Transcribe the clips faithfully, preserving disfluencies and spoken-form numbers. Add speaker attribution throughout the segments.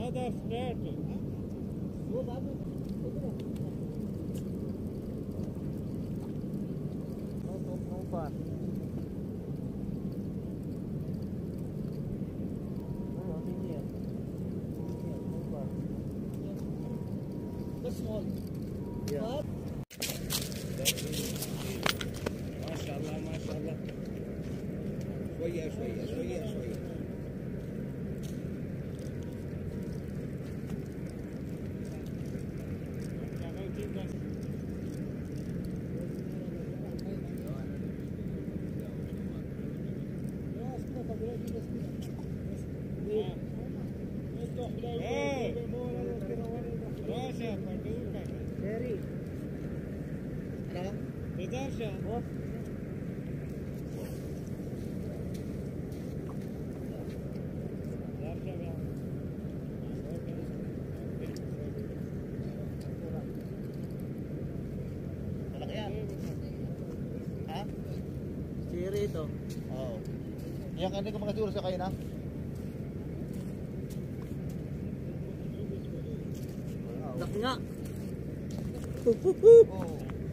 Speaker 1: Another straight.
Speaker 2: वो बाबू
Speaker 1: No, no, no far. No, only here. Here, no far.
Speaker 2: the small.
Speaker 1: Yeah. MashaAllah, MashaAllah. شوية شوية شوية شوية.
Speaker 2: Cherry ito.
Speaker 3: Oo. Yan kanina ko makasuro sa kayo na.
Speaker 2: Laki nga.
Speaker 3: Oo.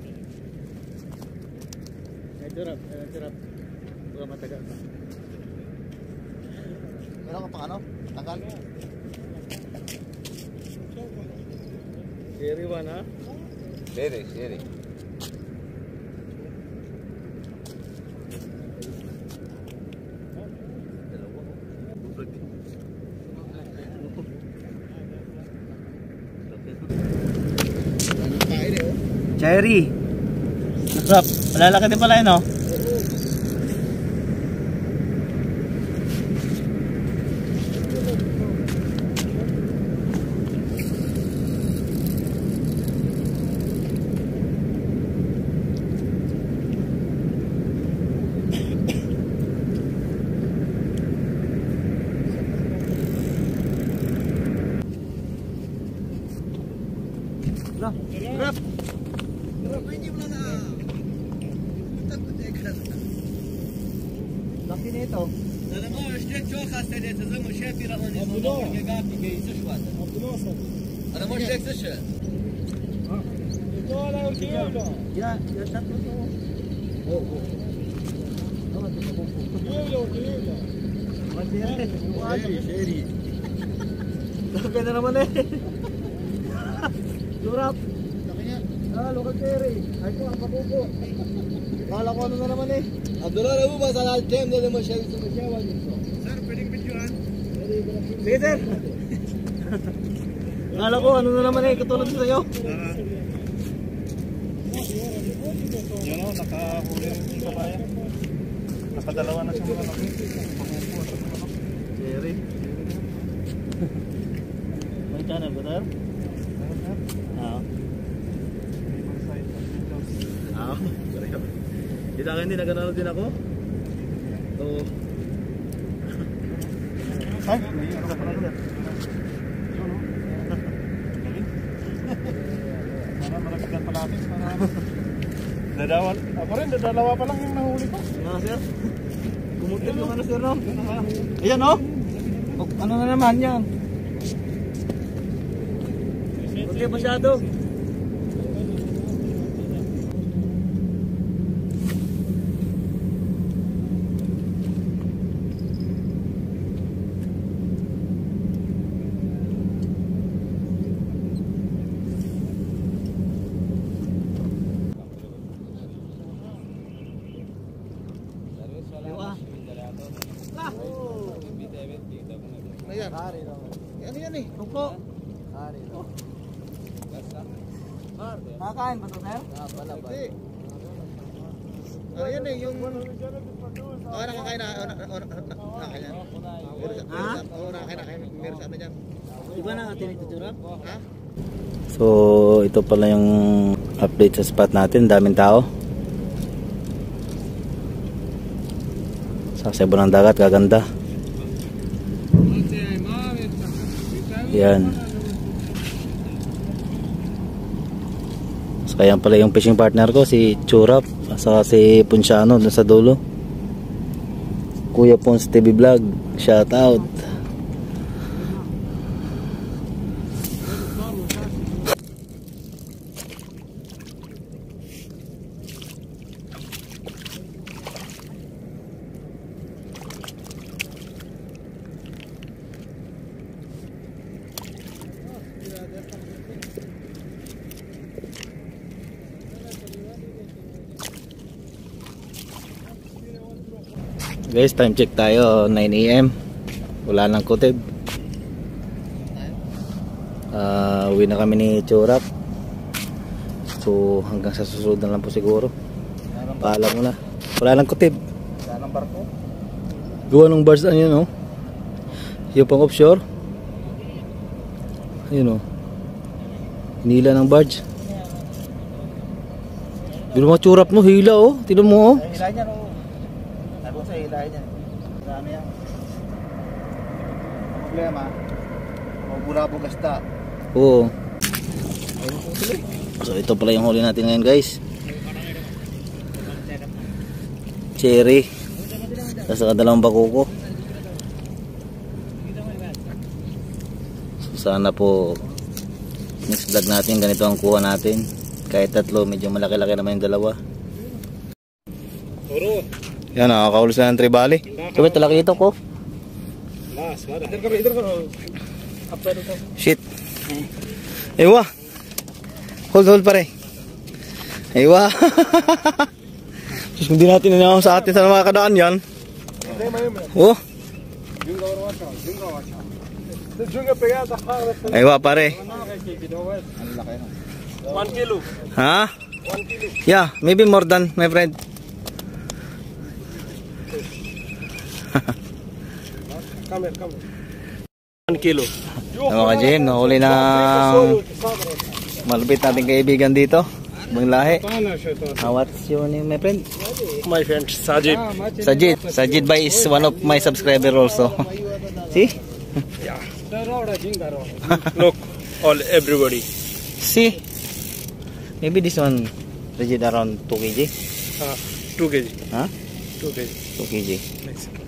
Speaker 2: Ay, turap. Ay, turap. Buka matagal pa.
Speaker 3: Meron ka pang ano? Tanggal?
Speaker 1: Cherry one, ha?
Speaker 3: Siri, siri.
Speaker 2: Cherry. Sarap. Malalaki din pala yun, oh. Lah, sarap. Laki nito.
Speaker 4: زلمه اشتريت شو خاصه تزم شافي رهون يزمون قاعد جاي شوات انا مش اشتريت سشه
Speaker 2: Ya, ya tatlo to. Oh, oh.
Speaker 3: Siri, siri.
Speaker 2: Laki na naman eh. Durap.
Speaker 3: Laki niya.
Speaker 2: Ah, local cherry. Ay ko ang kabuko. Kala ko ano na naman eh.
Speaker 4: عبد الله ابو بس على التيم ده ما شايف مشاوي
Speaker 1: Sir, pwedeng videoan?
Speaker 2: Sige sir. Kala ko ano na naman eh, katulad sa iyo.
Speaker 1: Yan o, nakahuli rin yung kabayan. Nakadalawa na siya mga laki.
Speaker 2: Cherry. May channel ba tayo? Oo. Oo. Di sa akin din, nagano'n din ako. Oo.
Speaker 1: Ay, may ano ka pala doon. Para malapitan pa natin. Para... Dadawa, ako rin, dadalawa pa lang yung nahuli ko.
Speaker 2: Nga sir. Kumutin yung ano sir no? Ayan o. Oh. Ano na naman yan? Huwag kayo masyado.
Speaker 3: Ano yan?
Speaker 2: Hari daw.
Speaker 3: Ano yan eh?
Speaker 2: Tuko. Hari daw. Nakakain ba ito sir?
Speaker 3: Hindi. Ano yan eh? Yung... Oo, nakakain na. Oo, nakakain na.
Speaker 2: Ha?
Speaker 3: Oo, nakakain na. Meron sa ano dyan.
Speaker 2: Iba na atin ito turap?
Speaker 3: Ha?
Speaker 5: So ito pala yung update sa spot natin, daming tao. Sa sebo ng dagat, gaganda. Yan. So kaya pala yung fishing partner ko, si Churap, saka si Punsiano dun sa dulo. Kuya Pons T V Vlog, shout out. Guys, time check tayo, nine A M Wala nang kutib. uh, Uwi na kami ni Churap. So hanggang sa susunod na lang po siguro. Paalam mo na. Wala nang kutib.
Speaker 2: Wala nang barko.
Speaker 5: Gawa ng bars na yun, oh. Yung pang offshore. Ayun, oh. Hinila ng barge. Yung mga Churap mo, hila, oh. Tignan mo, oh.
Speaker 2: Ay, hilahin niya, no. Nagawin sa hilahin niya. Ano yan? Ang problema, mabulabog gasta.
Speaker 5: Oo. So ito pala yung huli natin ngayon, guys. Cherry. Sa dalawang bakuko. So sana po next vlog natin ganito ang kuha natin. Kahit tatlo, medyo malaki-laki naman yung dalawa. Yan, nakakaulis na ng tribali. Sabi, talaki ito ko. Shit. Ewa. Hold, hold pare. Ewa. Sus, hindi natin nanyaw sa atin sa mga kadaan yan. Oh. Ewa pare.
Speaker 1: One kilo.
Speaker 5: Ha? Yeah, maybe more than, my friend.
Speaker 1: Come here, come here. One kilo.
Speaker 5: Ano ka, Jim? Nahuli ng malupit nating kaibigan dito. Ibang lahi. Uh, what's your name, my friend?
Speaker 1: My friend Sajid.
Speaker 5: Sajid. Sajid Bhai is one of my subscriber also. See?
Speaker 1: Yeah. Look, all everybody.
Speaker 5: See? Maybe this one Sajid around two kilograms.
Speaker 1: Uh, two kg.
Speaker 5: Huh?
Speaker 1: Two kg.
Speaker 5: two kilograms.
Speaker 1: Mexican.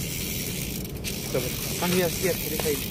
Speaker 2: Come here, here, to the side.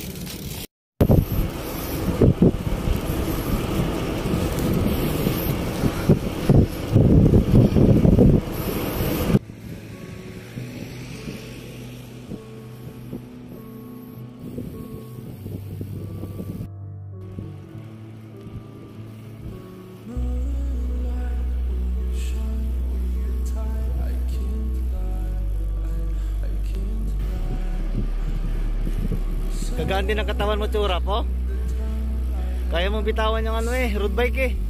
Speaker 5: Gagaan din ang katawan mo, Churap, oh. Kaya mong bitawan yung ano eh, road bike eh.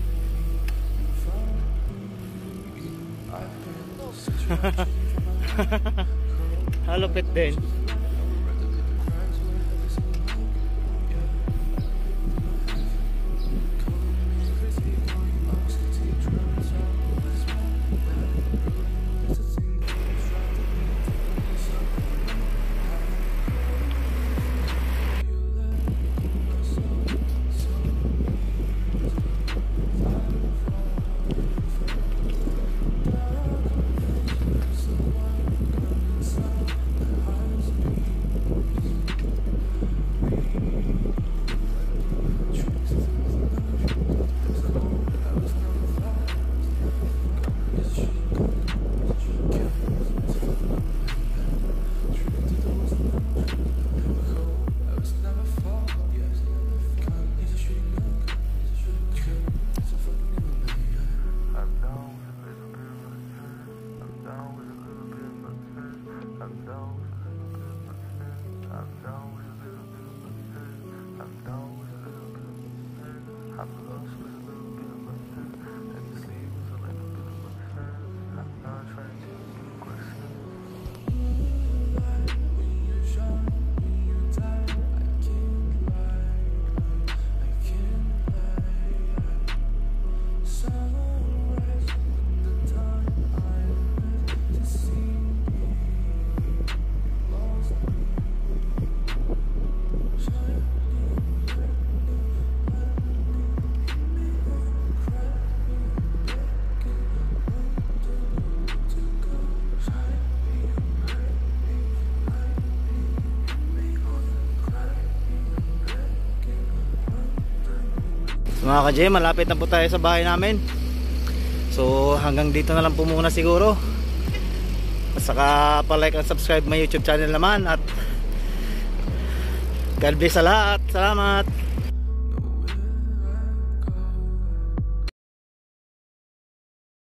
Speaker 5: Halupit din. Mga ka-J, malapit na po tayo sa bahay namin. So hanggang dito na lang po muna siguro. At saka pa-like and subscribe my YouTube channel naman. At God bless sa lahat. Salamat.